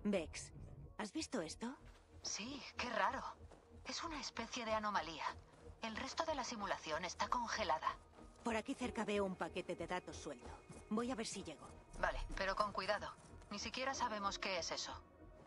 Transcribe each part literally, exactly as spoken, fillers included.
Vex, ¿has visto esto? Sí, qué raro. Es una especie de anomalía. El resto de la simulación está congelada. Por aquí cerca veo un paquete de datos suelto. Voy a ver si llego. Vale, pero con cuidado. Ni siquiera sabemos qué es eso.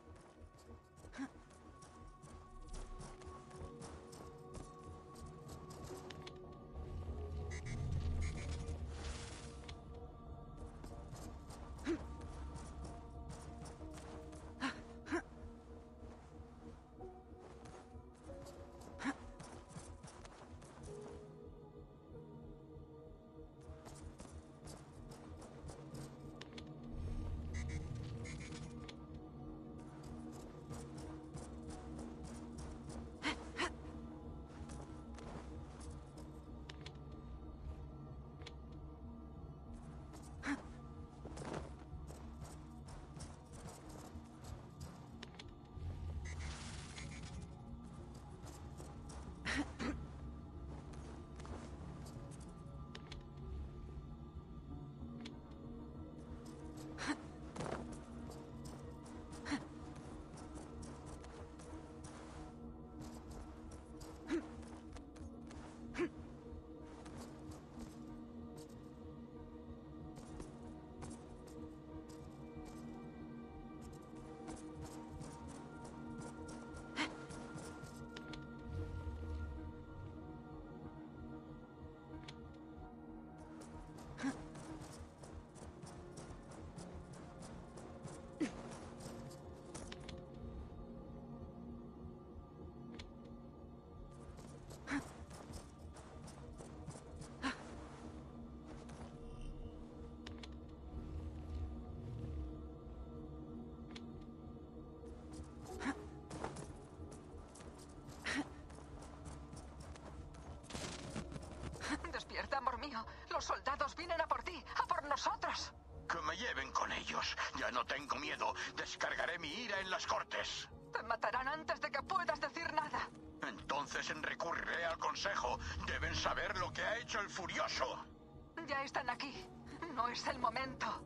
Despierta, amor mío. Los soldados vienen a por ti, a por nosotros. Que me lleven con ellos. Ya no tengo miedo. Descargaré mi ira en las cortes. Te matarán antes de que puedas decir nada. Entonces recurriré al consejo. Deben saber lo que ha hecho el furioso. Ya están aquí. No es el momento.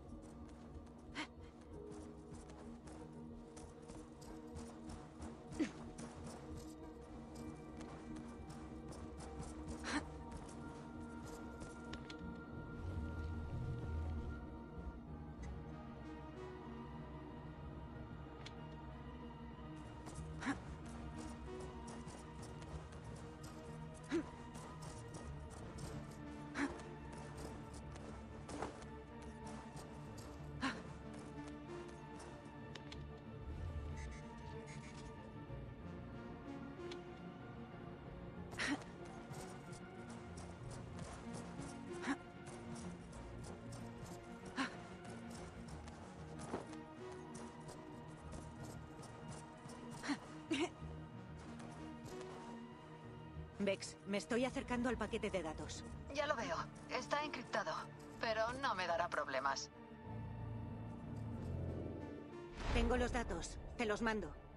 Vex, me estoy acercando al paquete de datos. Ya lo veo. Está encriptado. Pero no me dará problemas. Tengo los datos. Te los mando.